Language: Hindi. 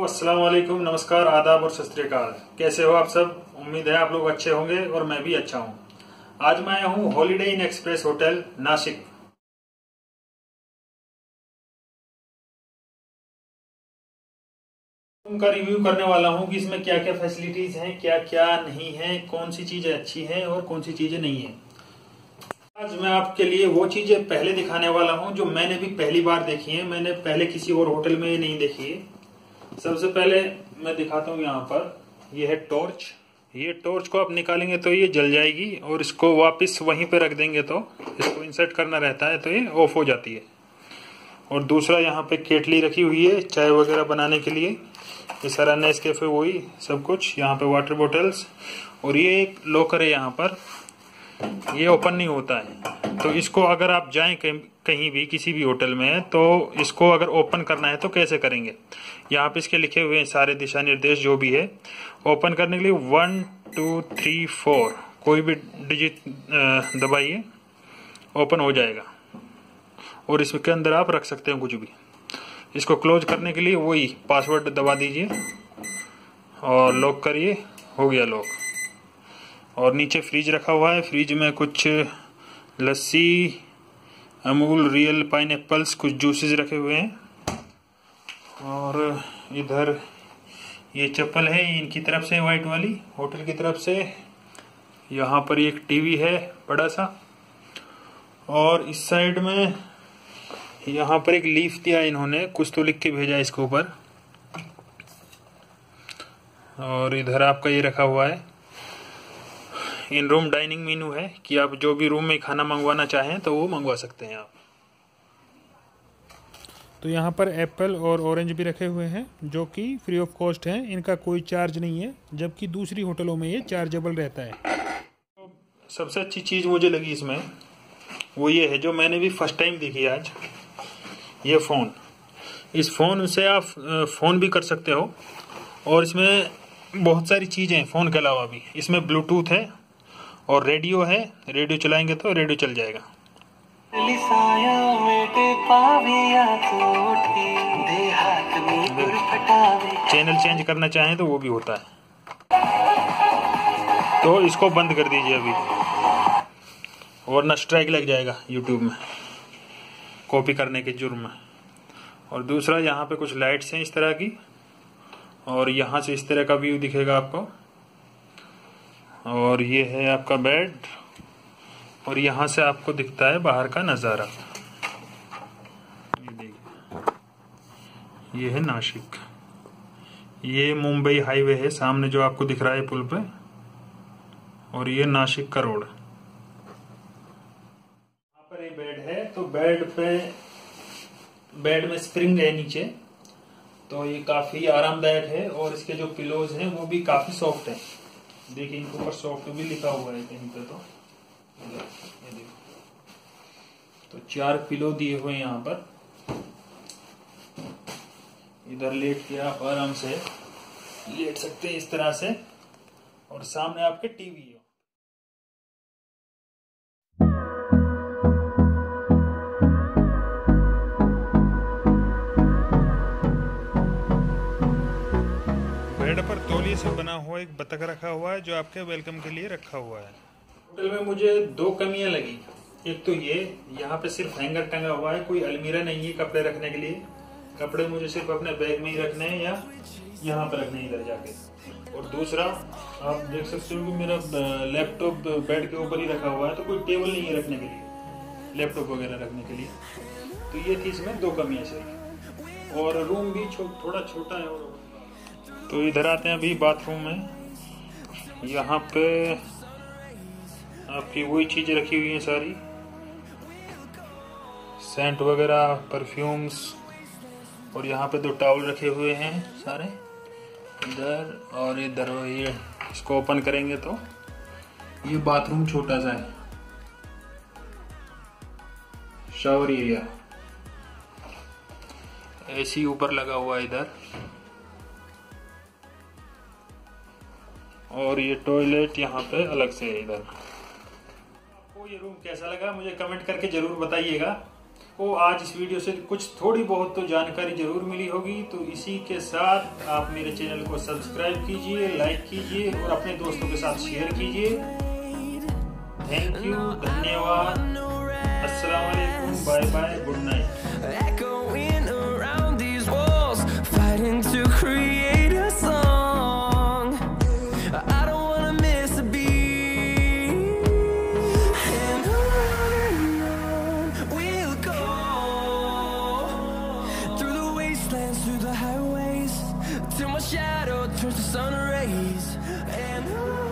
अस्सलाम वालेकुम, नमस्कार, आदाब और सत श्री अकाल। कैसे हो आप सब? उम्मीद है आप लोग अच्छे होंगे और मैं भी अच्छा हूं। आज मैं आया हूं Holiday Inn Express hotel Nashik. Room का रिव्यू करने वाला हूं कि इसमें क्या क्या फैसिलिटीज हैं, क्या क्या नहीं है, कौन सी चीजें अच्छी हैं और कौन सी चीजें नहीं है। आज मैं आपके लिए वो चीजें पहले दिखाने वाला हूं जो मैंने भी पहली बार देखी है। मैंने पहले किसी और होटल में नहीं देखी है। सबसे पहले मैं दिखाता हूँ यहाँ पर ये है टॉर्च। ये टॉर्च को आप निकालेंगे तो ये जल जाएगी और इसको वापस वहीं पे रख देंगे तो इसको इंसर्ट करना रहता है तो ये ऑफ हो जाती है। और दूसरा यहाँ पे केटली रखी हुई है चाय वगैरह बनाने के लिए। ये सारा नेस्कैफे वही सब कुछ। यहाँ पे वाटर बॉटल्स और ये एक लॉकर है यहाँ पर। ये ओपन नहीं होता है तो इसको अगर आप जाएं कहीं भी किसी भी होटल में तो इसको अगर ओपन करना है तो कैसे करेंगे। यहाँ पे इसके लिखे हुए हैं सारे दिशा निर्देश जो भी है। ओपन करने के लिए 1 2 3 4 कोई भी डिजिट दबाइए, ओपन हो जाएगा और इसके अंदर आप रख सकते हैं कुछ भी। इसको क्लोज करने के लिए वही पासवर्ड दबा दीजिए और लॉक करिए, हो गया लॉक। और नीचे फ्रिज रखा हुआ है। फ्रिज में कुछ लस्सी, अमूल रियल पाइनएप्पल्स, कुछ जूसेस रखे हुए हैं। और इधर ये चप्पल है इनकी तरफ से, व्हाइट वाली होटल की तरफ से। यहाँ पर एक टीवी है बड़ा सा और इस साइड में यहाँ पर एक लीफ दिया इन्होंने, कुछ तो लिख के भेजा इसके ऊपर। और इधर आपका ये रखा हुआ है इन रूम डाइनिंग मेनू है कि आप जो भी रूम में खाना मंगवाना चाहें तो वो मंगवा सकते हैं आप। तो यहाँ पर एप्पल और ऑरेंज भी रखे हुए हैं जो कि फ्री ऑफ कॉस्ट हैं, इनका कोई चार्ज नहीं है, जबकि दूसरी होटलों में ये चार्जेबल रहता है। तो सबसे अच्छी चीज़ मुझे लगी इसमें वो ये है जो मैंने भी फर्स्ट टाइम देखी आज, ये फ़ोन। इस फ़ोन से आप फ़ोन भी कर सकते हो और इसमें बहुत सारी चीज़ें हैं फ़ोन के अलावा भी। इसमें ब्लूटूथ है और रेडियो है, रेडियो चलाएंगे तो रेडियो चल जाएगा। चैनल चेंज करना चाहें तो वो भी होता है। तो इसको बंद कर दीजिए अभी वरना स्ट्राइक लग जाएगा यूट्यूब में कॉपी करने के जुर्म में। और दूसरा यहाँ पे कुछ लाइट्स हैं इस तरह की और यहाँ से इस तरह का व्यू दिखेगा आपको। और ये है आपका बेड और यहाँ से आपको दिखता है बाहर का नज़ारा। ये देखिए, ये है नासिक। ये मुंबई हाईवे है सामने जो आपको दिख रहा है पुल पे, और ये नासिक का रोड। यहाँ पर एक बेड है तो बेड में स्प्रिंग है नीचे, तो ये काफी आरामदायक है और इसके जो पिलोज हैं वो भी काफी सॉफ्ट है। देखिए इनके ऊपर सॉफ्ट भी लिखा हुआ है कहीं पे। तो ये देखो, तो 4 पिलो दिए हुए हैं यहाँ पर। इधर लेट के आप आराम से लेट सकते हैं इस तरह से और सामने आपके टीवी है। बेड पर तौलिए से बना हुआ एक बतख रखा हुआ है जो आपके वेलकम के लिए रखा हुआ है। होटल में मुझे 2 कमियां लगी। एक तो ये यहाँ पे सिर्फ हैंगर टंगा हुआ है, कोई अलमीरा नहीं है कपड़े रखने के लिए। कपड़े मुझे सिर्फ अपने बैग में ही रखने हैं या यहाँ पे रखने इधर जाके। और दूसरा आप देख सकते हो कि मेरा लैपटॉप बेड के ऊपर ही रखा हुआ है, तो कोई टेबल नहीं है रखने के लिए, लैपटॉप वगैरह रखने के लिए। तो ये थी इसमें 2 कमियां सिर्फ। और रूम भी थोड़ा छोटा है। तो इधर आते हैं अभी बाथरूम में। यहाँ पे आपकी वही चीजें रखी हुई हैं सारी, सेंट वगैरह, परफ्यूम्स। और यहाँ पे 2 टॉवल रखे हुए हैं सारे इधर और इधर। ये इसको ओपन करेंगे तो ये बाथरूम छोटा सा है, शावर एरिया। एसी ऊपर लगा हुआ है इधर। और ये टॉयलेट यहाँ पे अलग से है इधर। आपको ये रूम कैसा लगा मुझे कमेंट करके जरूर बताइएगा। आपको आज इस वीडियो से कुछ थोड़ी बहुत तो जानकारी जरूर मिली होगी। तो इसी के साथ आप मेरे चैनल को सब्सक्राइब कीजिए, लाइक कीजिए और अपने दोस्तों के साथ शेयर कीजिए। थैंक यू, धन्यवाद, अस्सलाम वालेकुम, bye bye, good night. Till my shadow turns to sun rays, and